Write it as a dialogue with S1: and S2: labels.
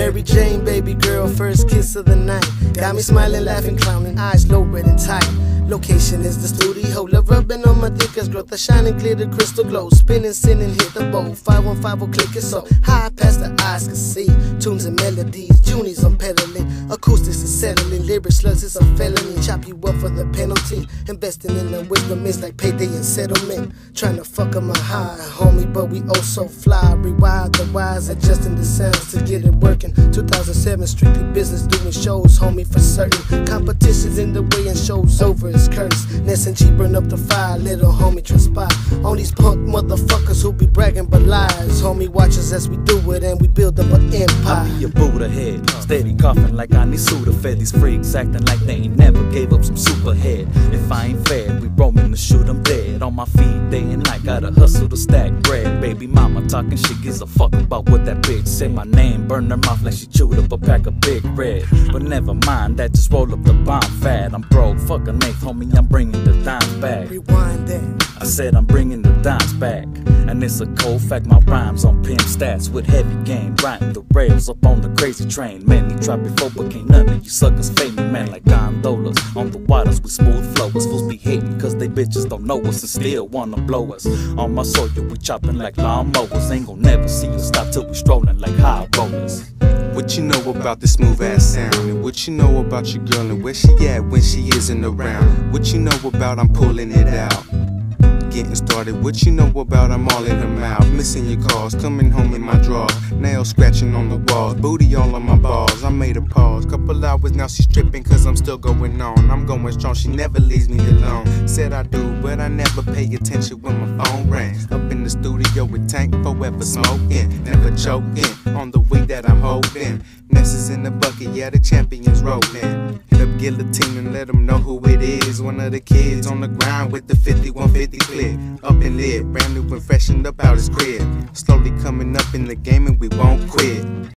S1: Mary Jane, baby girl, first kiss of the night. Got me smiling, laughing, clowning, eyes low, red and tight. Location is the studio, love rubbing on my dick as growth, the shining glitter, crystal glow. Spinning, sinning, hit the bowl, 515 will click it so high past the eyes can see. Tunes and melodies, Junies I'm peddling, acoustics is settling, lyrics slugs is a felony. Chop you up for the penalty, investing in the wisdom is like payday and settlement. Trying to fuck up my high, homie, but we oh so fly. Rewind the wires, adjusting the sounds to get it working. 2007, strictly business, doing shows, homie, for certain. Competition's in the way and show's over, it's cursed. Ness and G burn up the fire, little homie transpire. On these punk motherfuckers who be bragging but lies. Homie, watch us as we do it and we build up an empire.
S2: I be a Buddha head, steady coughing like I need Sudafed. These freaks acting like they ain't never gave up some super head. If I ain't fed, we roaming to shoot them dead. On my feet day and night, gotta hustle to stack bread. Baby mama talking shit, gives a fuck about what that bitch said. My name burn her mouth like she chewed up a pack of Big Red. But never mind that, just roll up the bomb fat. I'm broke, fuck an eighth, homie, I'm bringing the dimes back.
S1: Rewind that.
S2: I said I'm bringing the dimes back. And it's a cold fact, my rhymes on pimp stats with heavy game, riding the rails up on the crazy train. Many tried before, but can't none of you suckers fade me, man, like gondolas on the waters with smooth flowers. Fools be hating cause they bitches don't know us and still wanna blow us. On my soil we chopping like lawnmowers, ain't gon' never see us stop till we strolling like high rollers.
S3: What you know about this smooth ass sound? And what you know about your girl and where she at when she isn't around? What you know about I'm pulling it out? Getting started, what you know about I'm all in her mouth. Missing your calls, coming home in my drawers. Nails scratching on the walls, booty all on my balls. I made a pause, couple hours now she's tripping cause I'm still going on. I'm going strong, she never leaves me alone. Said I do, but I never pay attention when my phone rings. Up in the studio with Tank, forever smoking, never choking on the way that I'm holding. Ness is in the bucket, yeah, the champions rolling. Hit up Guillotine and let them know who it is. One of the kids on the ground with the 5150 clip. Up and lit, brand new and freshened up out his crib. Slowly coming up in the game and we won't quit.